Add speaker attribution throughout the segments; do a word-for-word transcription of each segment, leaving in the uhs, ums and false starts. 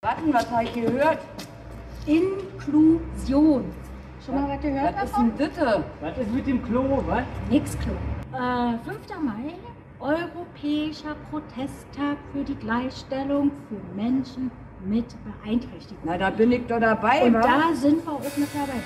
Speaker 1: Warten, was habe ich gehört?
Speaker 2: Inklusion. Schon mal was gehört
Speaker 1: Was ist
Speaker 2: davon?
Speaker 1: denn Ditte?
Speaker 3: Was ist mit dem Klo, was?
Speaker 2: Nix Klo. Äh, fünfter Mai, Europäischer Protesttag für die Gleichstellung für Menschen mit Beeinträchtigung.
Speaker 1: Na, da bin ich doch dabei,
Speaker 2: Und
Speaker 1: wa?
Speaker 2: da sind wir auch mit dabei.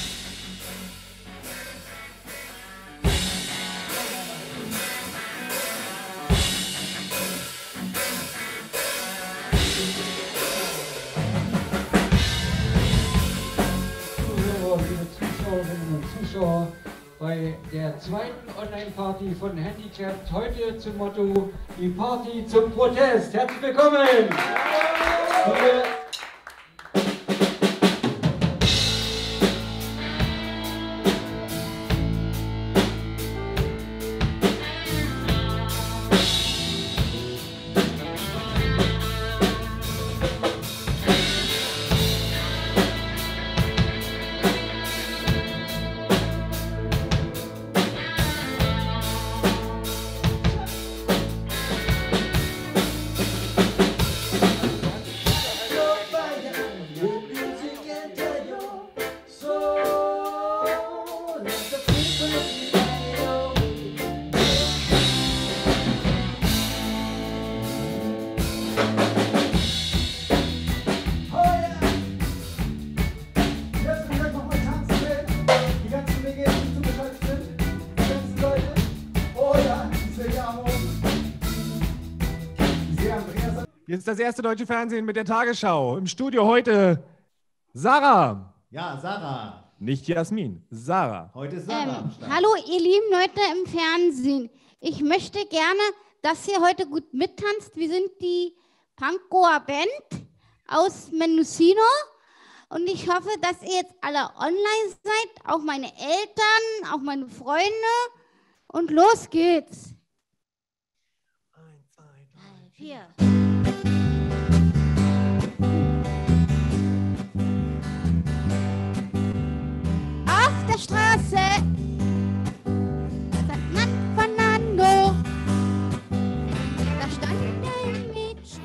Speaker 3: So, liebe Zuschauerinnen und Zuschauer, bei der zweiten Online-Party von Handicapped heute zum Motto die Party zum Protest. Herzlich willkommen! Liebe
Speaker 4: Jetzt das erste deutsche Fernsehen mit der Tagesschau. Im Studio heute Sarah.
Speaker 5: Ja, Sarah.
Speaker 4: Nicht Jasmin, Sarah.
Speaker 5: Heute ist Sarah am
Speaker 6: Ähm,
Speaker 5: Start.
Speaker 6: hallo ihr lieben Leute im Fernsehen. Ich möchte gerne, dass ihr heute gut mittanzt. Wir sind die Pankower Band aus Mendocino. Und ich hoffe, dass ihr jetzt alle online seid. Auch meine Eltern, auch meine Freunde. Und los geht's.
Speaker 4: Eins, zwei, drei,
Speaker 6: Vier. Auf der Straße San Fernando, da stand ein Mädchen.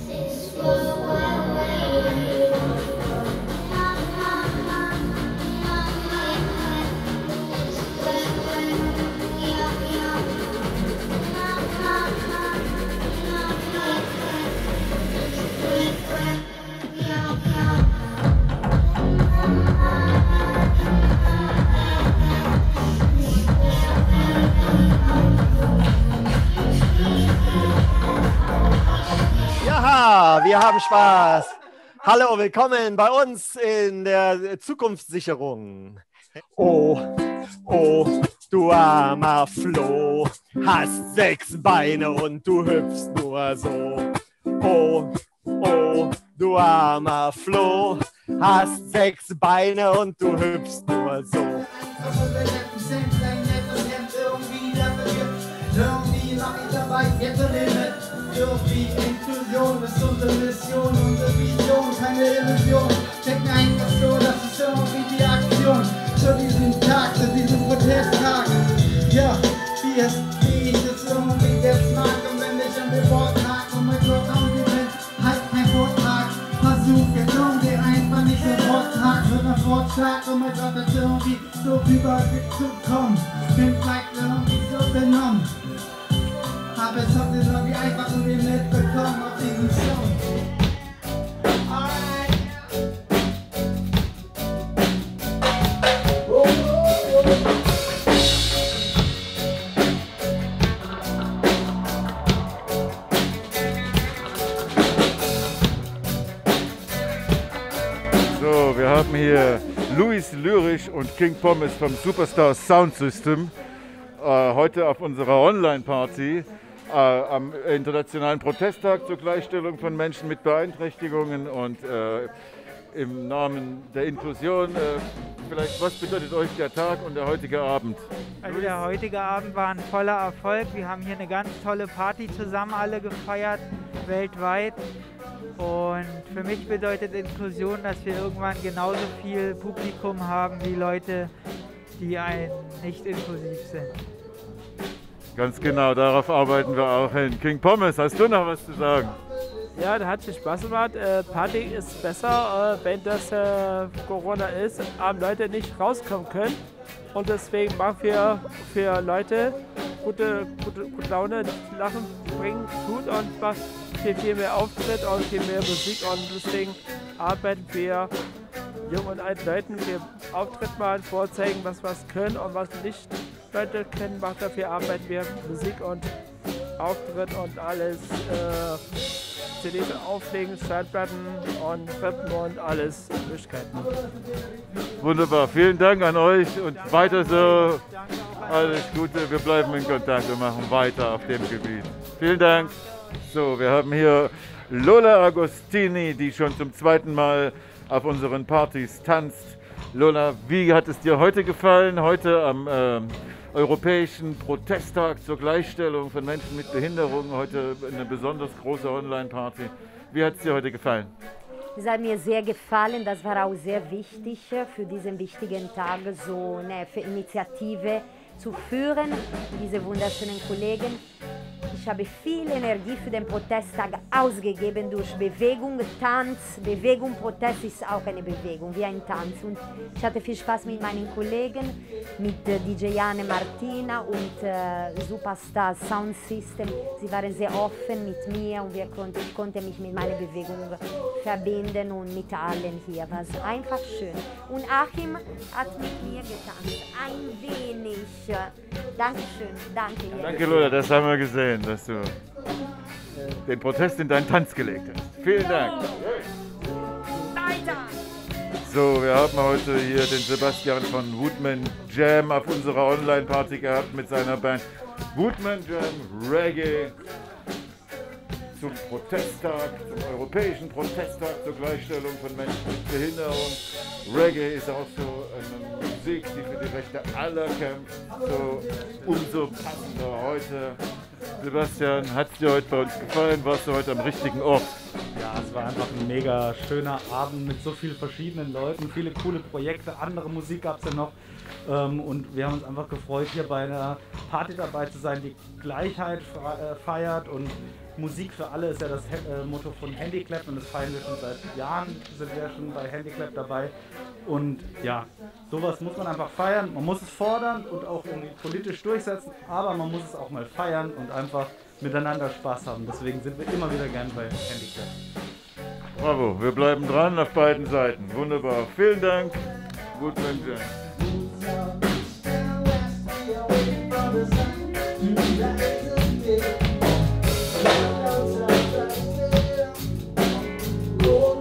Speaker 7: Ja, wir haben Spaß. Hallo, willkommen bei uns in der Zukunftssicherung. Oh, oh, du armer Flo, hast sechs Beine und du hüpfst nur so. Oh, oh, du armer Flo, hast sechs Beine und du hüpfst nur so.
Speaker 8: Irgendwie mach ich dabei jetzt ein Limit. Irgendwie Inklusion ist unsere Mission, unsere Vision, keine Illusion. Check mir einfach so, das ist irgendwie die Aktion. Zu diesem Tag, zu diesem Protesttag. Ja, wie es, wie ich es irgendwie jetzt mag. Und wenn ich an den Worten hake und mein Gott angewendet, halt kein Vortrag. Versuch jetzt irgendwie einfach nicht sofort Tag, sondern Fortschlag. Und mein Gott, das irgendwie so rüberzukommen. Bin vielleicht irgendwie so benommen. Aber es hat es irgendwie einfach irgendwie mitbekommen auf diesem Song. Alright. Oh, oh, oh.
Speaker 9: So, wir haben hier Luis Lyrisch und King Pommes vom Superstar Sound System äh, heute auf unserer Online-Party äh, am Internationalen Protesttag zur Gleichstellung von Menschen mit Beeinträchtigungen und äh, im Namen der Inklusion. Äh, vielleicht, was bedeutet euch der Tag und der heutige Abend?
Speaker 10: Also der heutige Abend war ein voller Erfolg. Wir haben hier eine ganz tolle Party zusammen alle gefeiert, weltweit. Und für mich bedeutet Inklusion, dass wir irgendwann genauso viel Publikum haben wie Leute, die ein nicht inklusiv sind.
Speaker 9: Ganz genau, darauf arbeiten wir auch hin. King Pommes, hast du noch was zu sagen?
Speaker 5: Ja, da hat sich Spaß gemacht. Äh, Party ist besser, äh, wenn das äh, Corona ist, haben Leute nicht rauskommen können. Und deswegen machen wir für Leute gute, gute, gute Laune, Lachen bringen, tut und macht viel, viel mehr Auftritt und viel mehr Musik. Und deswegen arbeiten wir jungen und alten Leuten, wir Auftritt machen, vorzeigen, was wir können und was nicht Leute können, macht dafür arbeiten wir Musik und Auftritt und alles. Äh, C Ds auflegen, Schallplatten und Rippen und alles Möglichkeiten.
Speaker 9: Wunderbar, vielen Dank an euch und weiter so. Alles Gute, wir bleiben in Kontakt und machen weiter auf dem Gebiet. Vielen Dank. So, wir haben hier Lola Agostini, die schon zum zweiten Mal auf unseren Partys tanzt. Lola, wie hat es dir heute gefallen? Heute am äh, Europäischen Protesttag zur Gleichstellung von Menschen mit Behinderung, heute eine besonders große Online-Party. Wie hat es dir heute gefallen?
Speaker 11: Es hat mir sehr gefallen, das war auch sehr wichtig für diesen wichtigen Tag, so eine Initiative zu führen, diese wunderschönen Kollegen. Ich habe viel Energie für den Protesttag ausgegeben durch Bewegung, Tanz. Bewegung, Protest ist auch eine Bewegung, wie ein Tanz. Und ich hatte viel Spaß mit meinen Kollegen, mit äh, D J Anne Martina und äh, Superstar Sound System. Sie waren sehr offen mit mir und wir konnten, ich konnte mich mit meiner Bewegung verbinden und mit allen hier. War es einfach schön. Und Achim hat mit mir getanzt, ein wenig. Dankeschön, danke.
Speaker 9: Danke Lola, das haben wir gesehen, dass du den Protest in deinen Tanz gelegt hast. Vielen Dank. So, wir haben heute hier den Sebastian von Woodman Jam auf unserer Online-Party gehabt mit seiner Band Woodman Jam Reggae zum Protesttag, zum Europäischen Protesttag zur Gleichstellung von Menschen mit Behinderung. Reggae ist auch so eine Musik, die für die Rechte aller kämpft. So umso passender heute. Sebastian, hat es dir heute bei uns gefallen? Warst du heute am richtigen Ort?
Speaker 12: Ja, es war einfach ein mega schöner Abend mit so vielen verschiedenen Leuten, viele coole Projekte, andere Musik gab es ja noch. Ähm, und wir haben uns einfach gefreut, hier bei einer Party dabei zu sein, die Gleichheit feiert, und Musik für alle ist ja das äh, Motto von Handiclap, und das feiern wir schon seit Jahren, sind wir schon bei Handiclap dabei. Und ja, sowas muss man einfach feiern, man muss es fordern und auch irgendwie politisch durchsetzen, aber man muss es auch mal feiern und einfach miteinander Spaß haben. Deswegen sind wir immer wieder gern bei Handiclap.
Speaker 9: Bravo, wir bleiben dran auf beiden Seiten. Wunderbar. Vielen Dank. Woodman Jam.